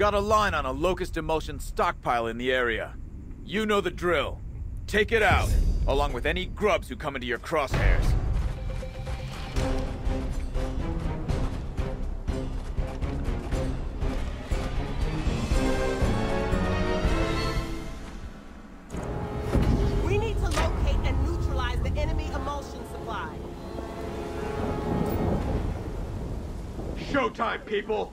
Got a line on a Locust Emulsion stockpile in the area. You know the drill. Take it out, along with any grubs who come into your crosshairs. We need to locate and neutralize the enemy emulsion supply. Showtime, people!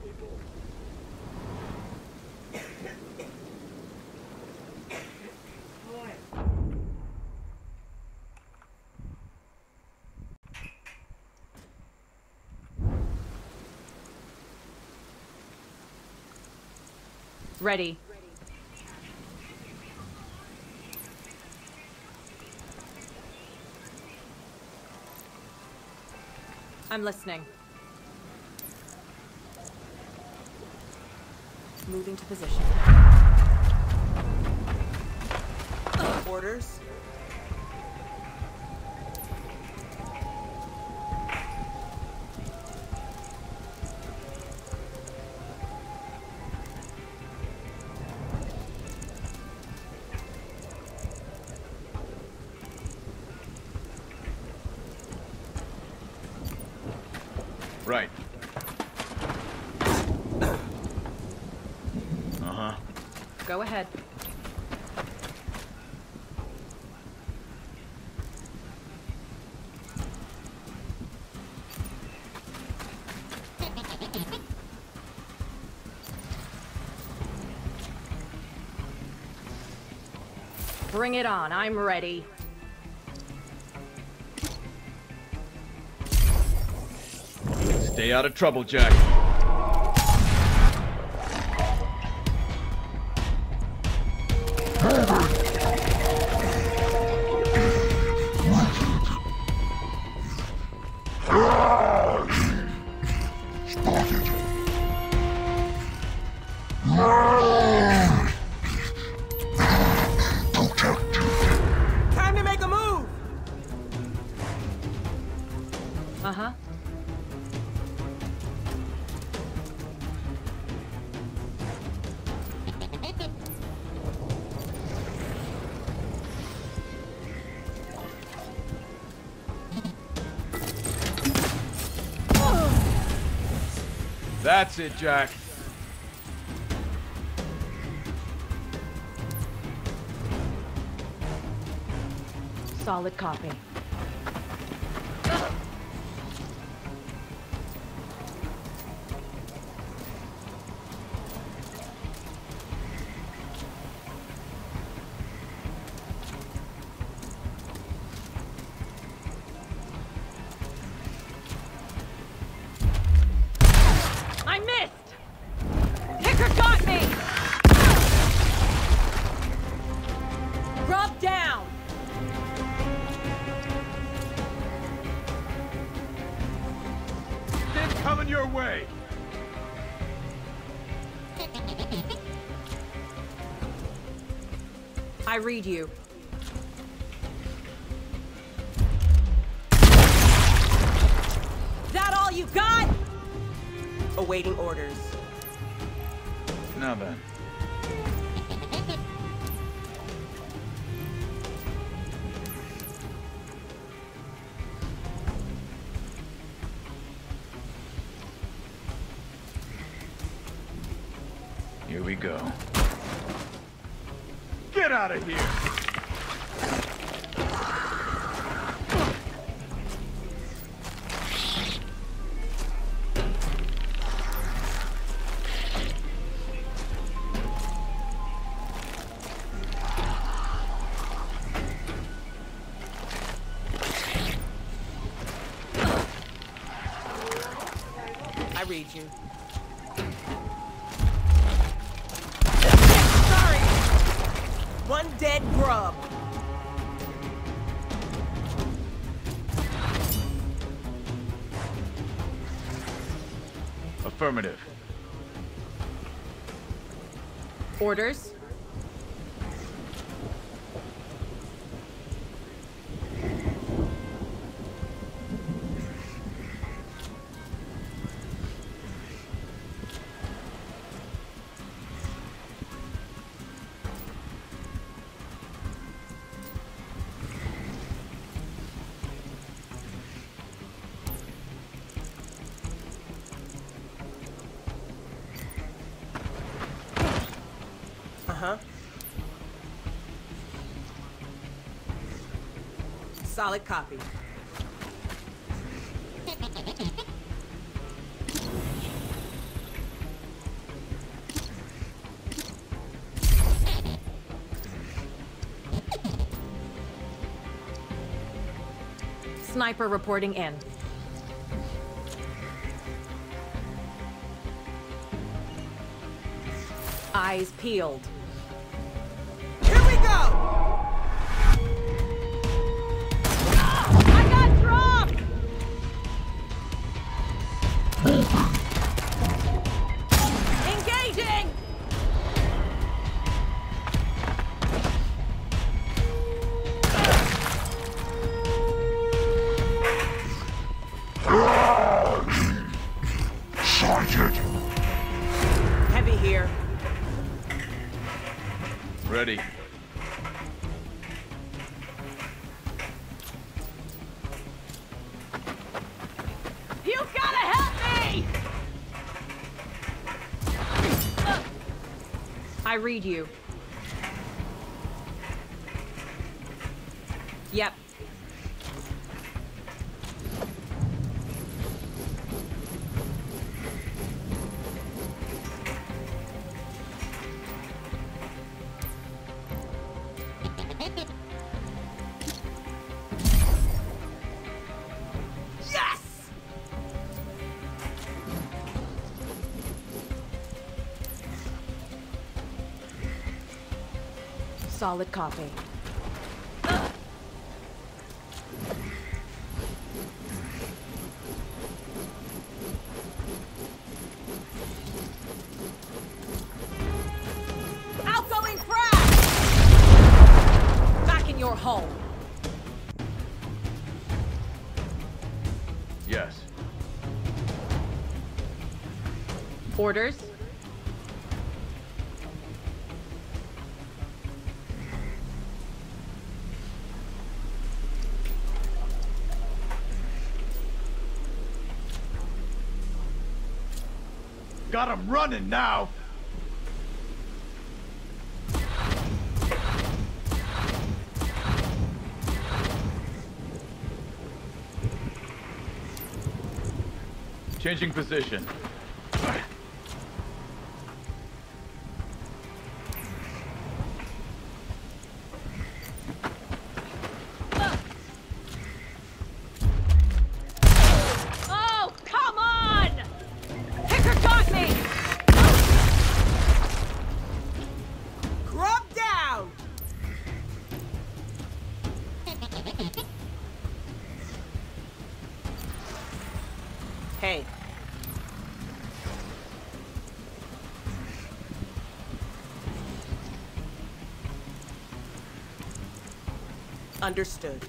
Ready. I'm listening. Moving to position. Orders. Right. Uh-huh. Go ahead. Bring it on. I'm ready. Stay out of trouble, Jack. Time to make a move! Uh-huh. That's it, Jack. Solid copy. I missed! Kicker got me! Rub down! It's coming your way. I read you. That all you got? Awaiting orders. Now then. Here we go. Get out of here! I read you. Sorry! One dead grub. Affirmative. Orders? Uh-huh. Solid copy. Sniper reporting in. Eyes peeled. Here we go! I got dropped! Engaging! Sighted. Heavy here. Ready. You gotta help me! I read you. Yep. Yes! Solid copy. Outgoing frag! Back in your home. Yes. Orders? Got him running now! Changing position. Oh, come on! Picker got me! Grub down! Hey. Understood.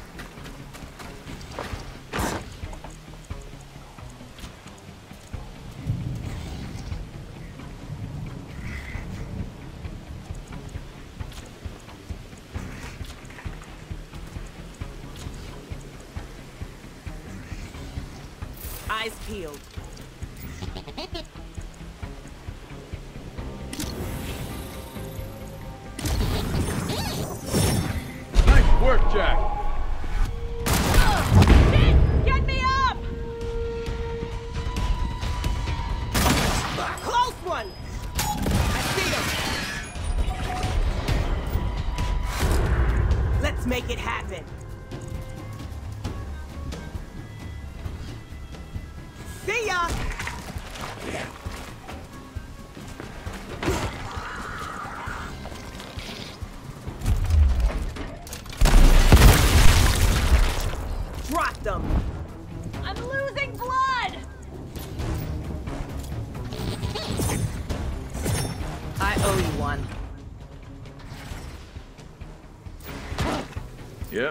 Eyes peeled. Nice work, Jack! Shit! Get me up! Close one! I see him! Let's make it happen. See ya! Drop them! I'm losing blood! I owe you one. Yep.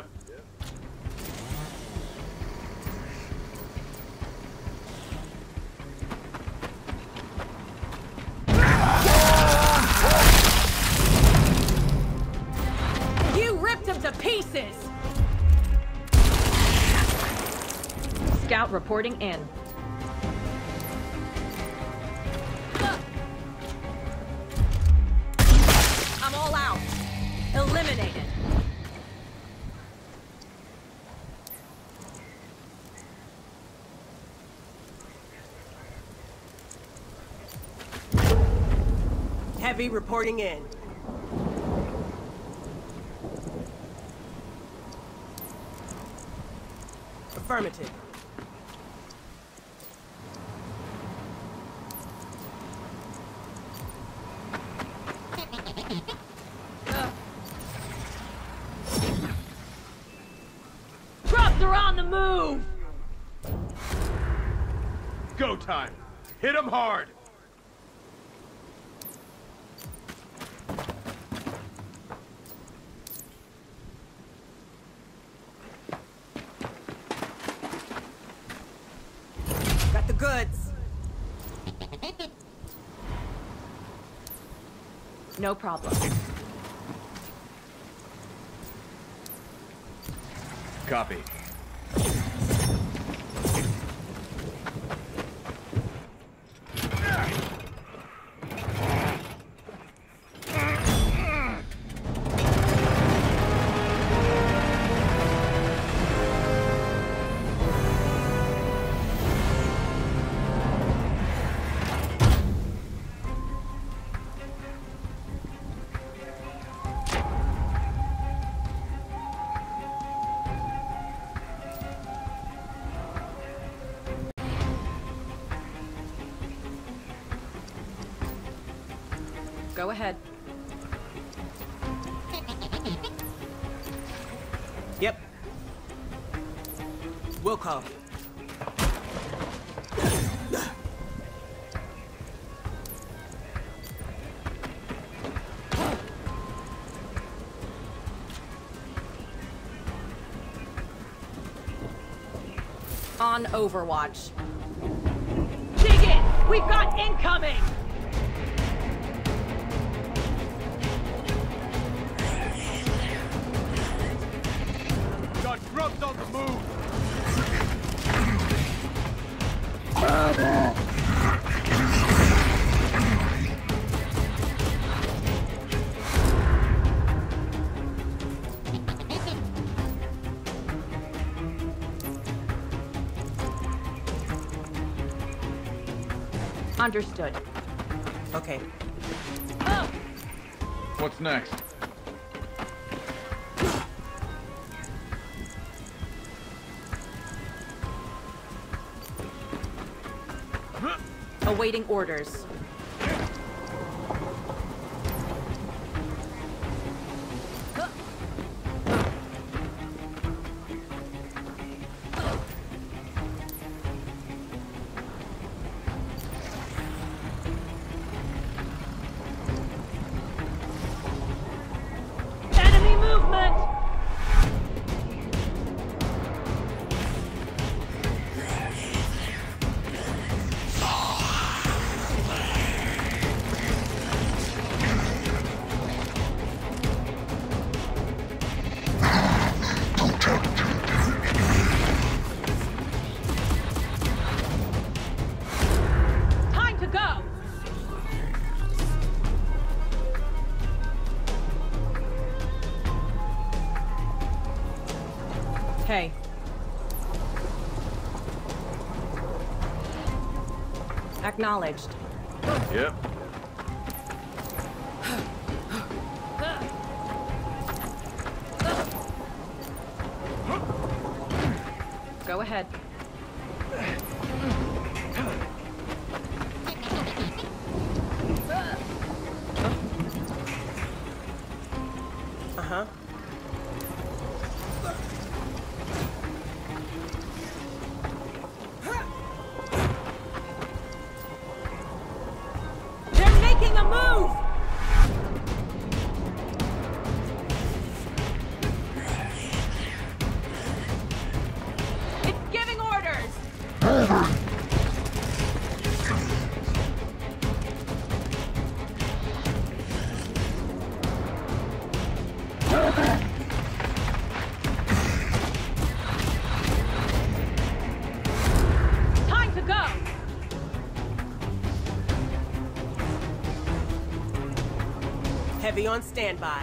You ripped him to pieces! Scout reporting in. Heavy reporting in. Affirmative. Grubs are on the move! Go time! Hit him hard! Got the goods. No problem. Copy. Go ahead. Yep. Will call. On Overwatch. Dig it! We've got incoming! Got grubs on the move! Understood. Okay. What's next? Awaiting orders. Enemy movement! Time to go! Hey. Acknowledged. Yep. Go ahead. Uh-huh. They're making a move! It's giving orders! Time to go! Heavy on standby.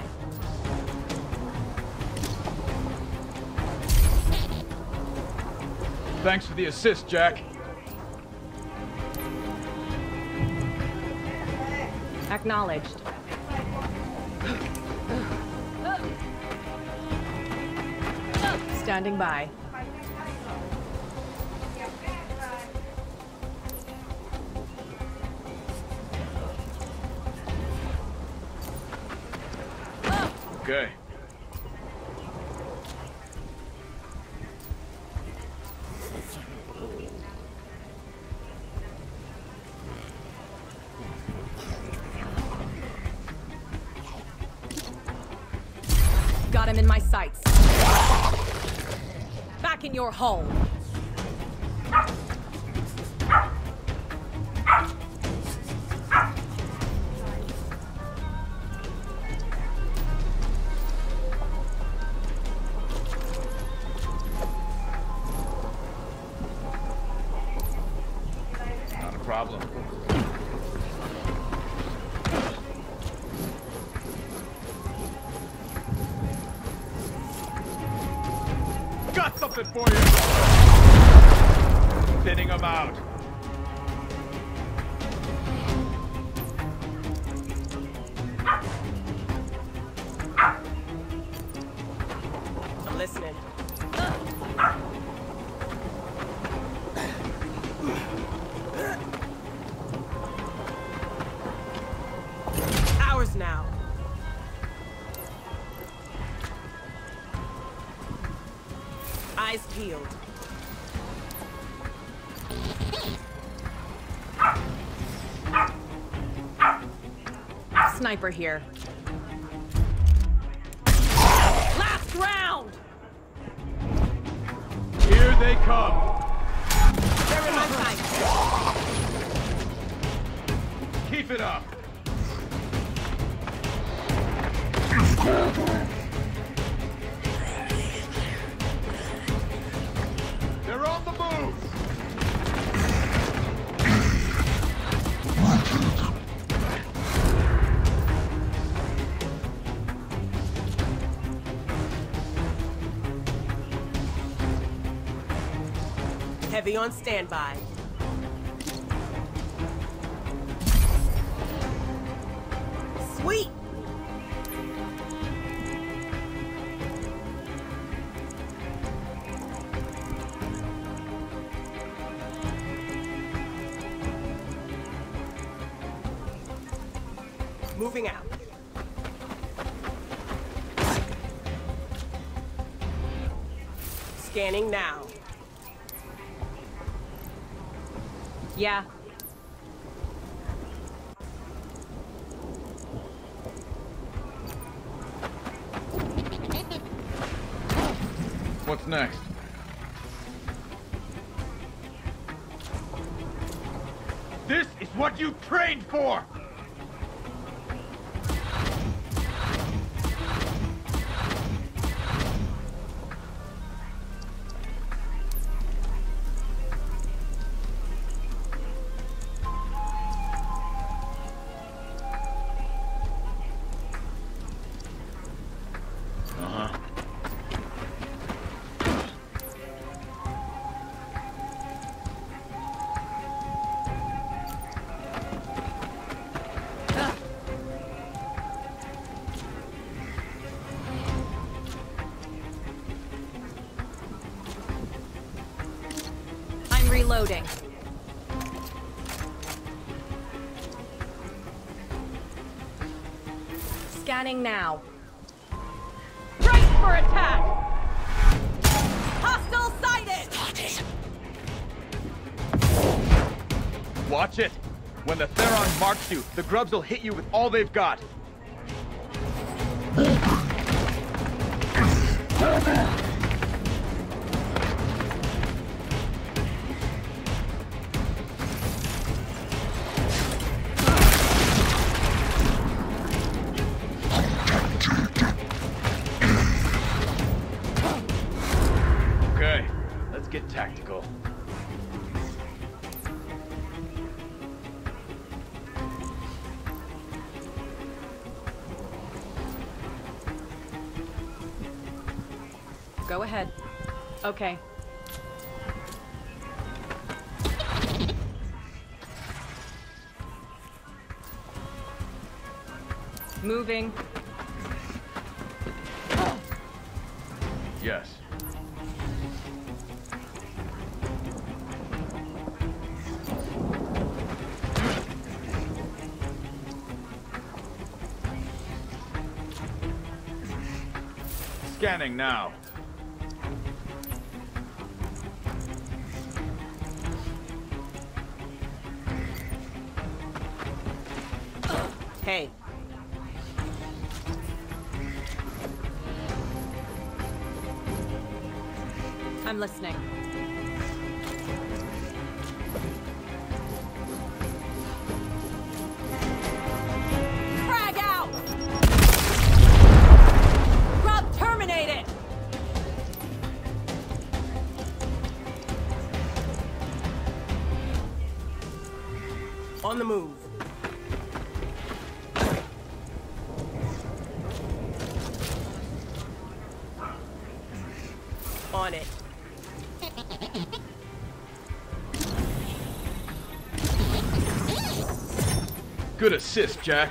Thanks for the assist, Jack. Acknowledged. Standing by. Okay. Got him in my sights. Back in your hole. Not a problem. Got something for you! Thinning them out. I'm listening. Hours now. Eyes peeled. Sniper here. Last round! Here they come. They're in my sight. Keep it up. They're on the move. Heavy on standby. Sweet! Moving out. Scanning now. Yeah. What's next? This is what you trained for! I'm reloading. Scanning now. Brace for attack! Hostile sighted! Watch it! When the Theron marks you, the grubs will hit you with all they've got. Okay, let's get tactical. Go ahead. Okay. Moving. Yes. Scanning now. Hey. I'm listening. Frag out! Grub terminated! On the move. On it. Good assist, Jack.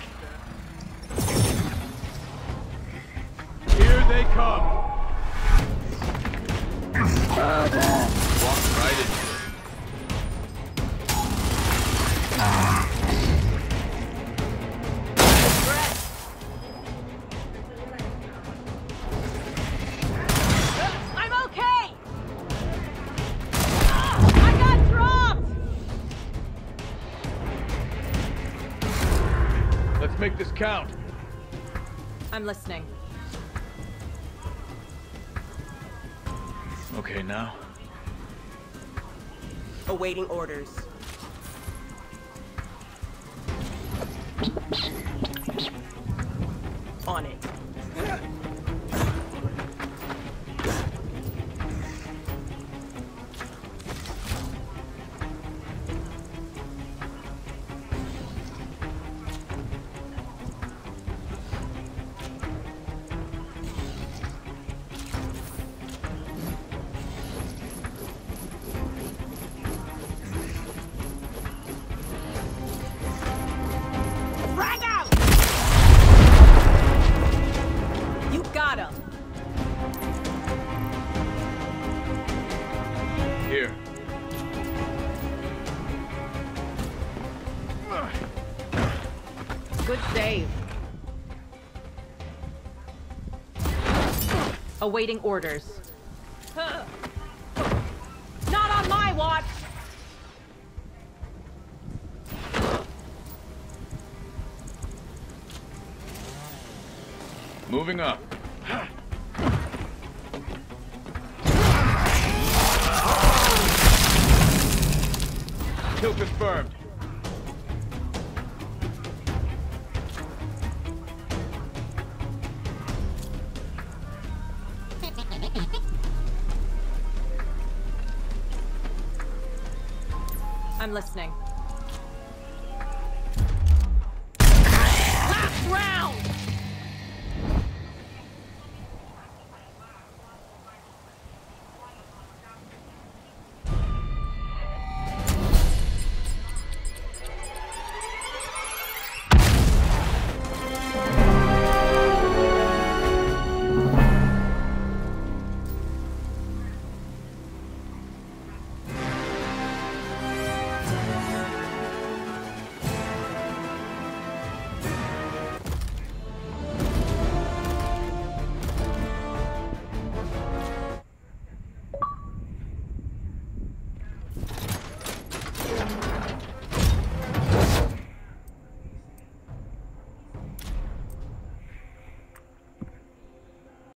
Here they come. Walk right into it. I'm okay! I got dropped! Let's make this count. I'm listening. Okay, now. Awaiting orders. On it. Frag out! You got him. Here. Good save. Awaiting orders. Not on my watch! Moving up. Kill confirmed. I'm listening. Last round!